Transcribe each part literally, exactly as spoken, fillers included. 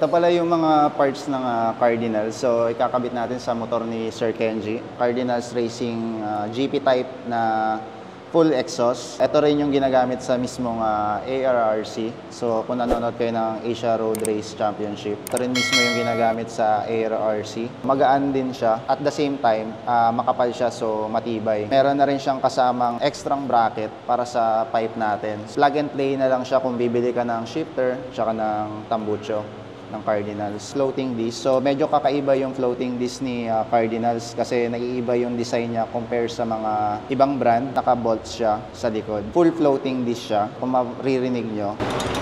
pala yung mga parts ng uh, Cardinals. So, ikakabit natin sa motor ni Sir Kenji. Cardinals Racing uh, G P type na full exhaust. Ito rin yung ginagamit sa mismong uh, A R R C. So, kung nanonood kayo ng Asia Road Race Championship, ito rin mismo yung ginagamit sa A R R C. Magaan din siya. At the same time, uh, makapal siya, so matibay. Meron na rin siyang kasamang extrang bracket para sa pipe natin. Plug and play na lang siya kung bibili ka ng shifter tsaka ng tambucho ng Cardinals. Floating disc. So, medyo kakaiba yung floating disc ni uh, Cardinals kasi naiiba yung design niya compare sa mga ibang brand. Naka-bolts siya sa likod. Full floating disc siya. Kung maririnig nyo,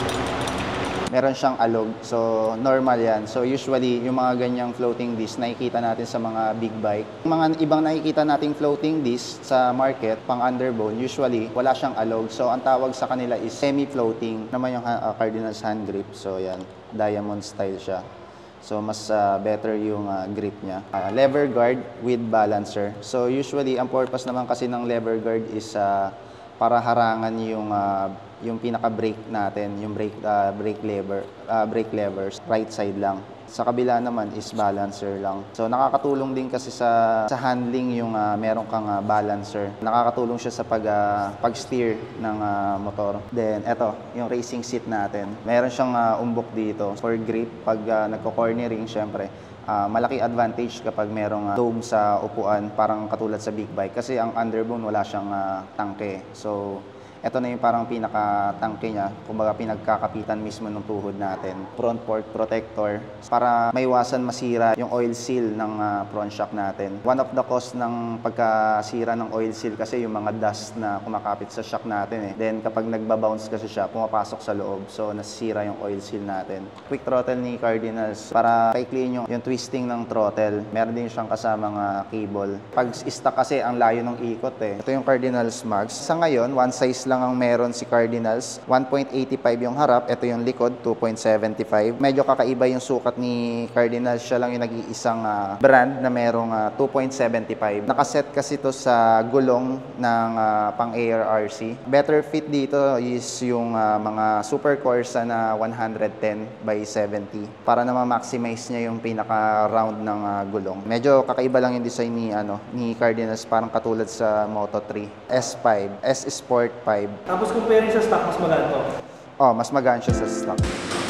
meron siyang alog. So, normal yan. So, usually, yung mga ganyang floating disc, nakikita natin sa mga big bike. Yung mga ibang nakikita nating floating disc sa market, pang underbone, usually, wala siyang alog. So, ang tawag sa kanila is semi-floating. Naman yung uh, Cardinals hand grip. So, yan. Diamond style siya. So, mas uh, better yung uh, grip niya. Uh, lever guard with balancer. So, usually, ang purpose naman kasi ng lever guard is uh, para harangan yung uh, yung pinaka-brake natin, yung brake uh, brake lever, uh, brake levers, right side lang. Sa kabila naman is balancer lang. So nakakatulong din kasi sa sa handling yung uh, meron kang uh, balancer. Nakakatulong siya sa pag uh, pag-steer ng uh, motor. Then eto, yung racing seat natin. Meron siyang uh, umbok dito for grip pag uh, nagko-cornering, syempre. Uh, malaki advantage kapag merong uh, dome sa upuan, parang katulad sa big bike kasi ang underbone wala siyang uh, tangke. So ito na yung parang pinaka-tangke niya, kumbaga pinagkakapitan mismo ng tuhod natin. Front fork protector para maiwasan masira yung oil seal ng uh, front shock natin. One of the cause ng pagkasira ng oil seal kasi yung mga dust na kumakapit sa shock natin eh. Then kapag nagbabounce kasi siya, pumapasok sa loob. So nasisira yung oil seal natin. Quick throttle ni Cardinals para paikliin yung, yung twisting ng throttle. Meron din siyang kasamang uh, cable. Pag stuck kasi ang layo ng ikot eh. Ito yung Cardinals Max. Sa ngayon, one size lang ang meron si Cardinals. one point eight five yung harap. Ito yung likod, two point seven five. Medyo kakaiba yung sukat ni Cardinals. Siya lang yung nag-iisang uh, brand na merong uh, two point seven five. Nakaset kasi to sa gulong ng uh, pang A R R C. Better fit dito is yung uh, mga Super Corsa na one ten by seventy para na ma-maximize niya yung pinaka-round ng uh, gulong. Medyo kakaiba lang yung design ni, ano, ni Cardinals, parang katulad sa Moto three. S five, S Sport five. Tapos comparing sa stock, mas magaan to? Oh, mas magaan siya sa stock.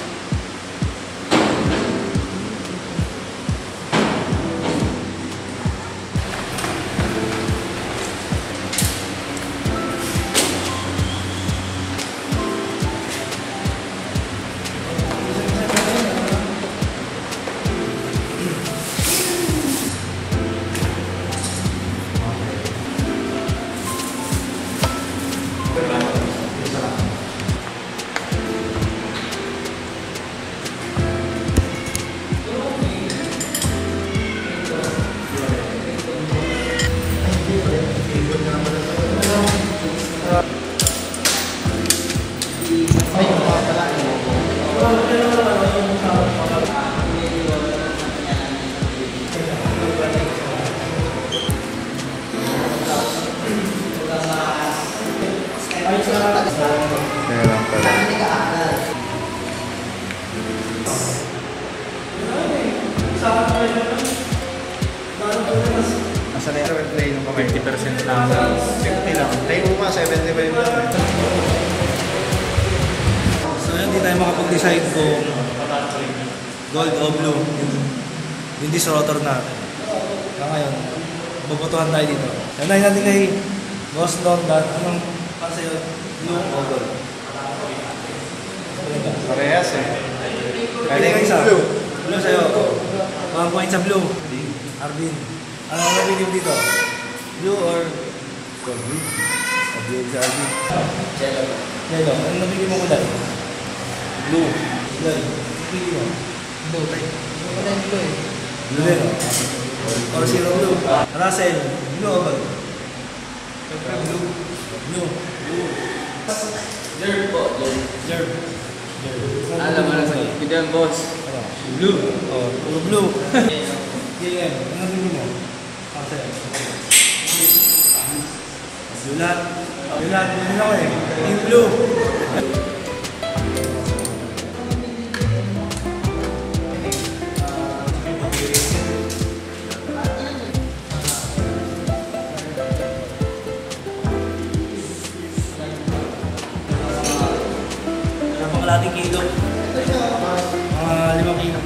Meron pala. Asa na yung play nung kamay? fifty percent lang. fifty lang. Play mo pa, seventy-five lang. So hindi tayo makapag-decide kung gold o blue yung disc rotor natin. Kaya ngayon, bubutuhan tayo dito. Sanayin natin kay Boss Don Dan, anong para sa'yo, blue o gold? Parehas eh. Pwede kayo isa. Blue. Blue sa'yo. One point sa blue. Arvin. Ano ang nabili mo dito? Blue or gold? Blue. O blue sa Arvin. Yellow. Yellow. Ano nabili mo kulay? Blue. Kulay. Nabili mo? Blue. Wala yung blue eh. Blue din. Or zero blue. Russell. Blue o gold? Blue. Blue. Blue. Nerve po. Nerve. Alam mo na sa video boss. Blue. Oh, puro blue. K M. Ano nabili mo? Kasi. Blue lahat. Blue lahat. Blue lang eh. Yung blue. kalating kilo. Mga limang kilo.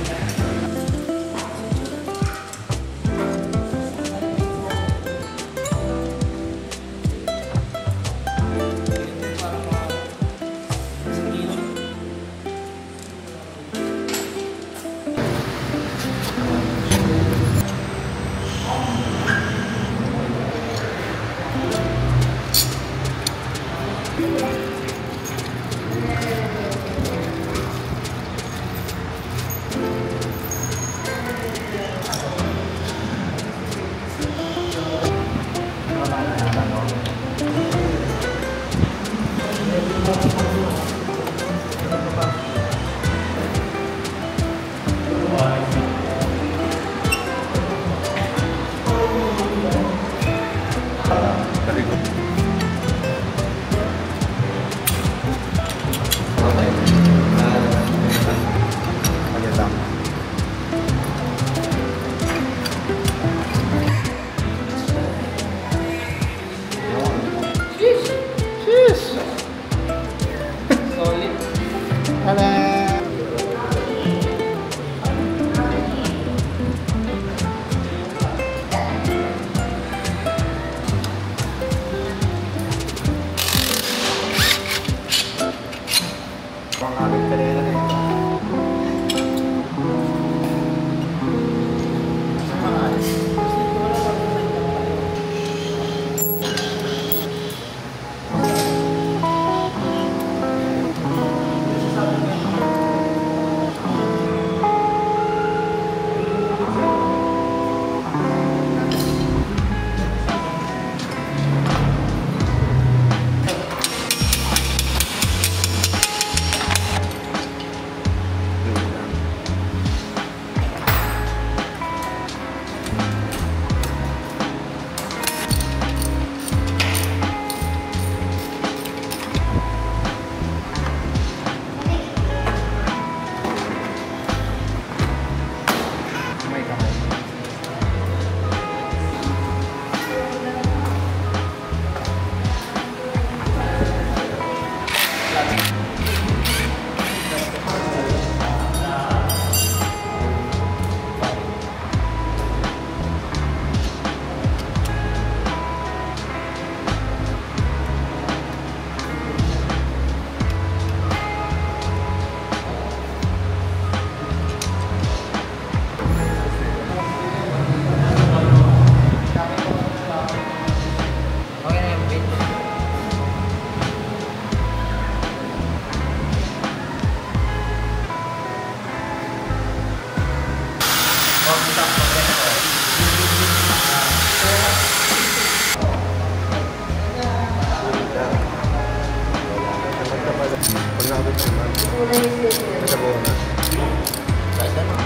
Pag nakabit naman, nasa buo na.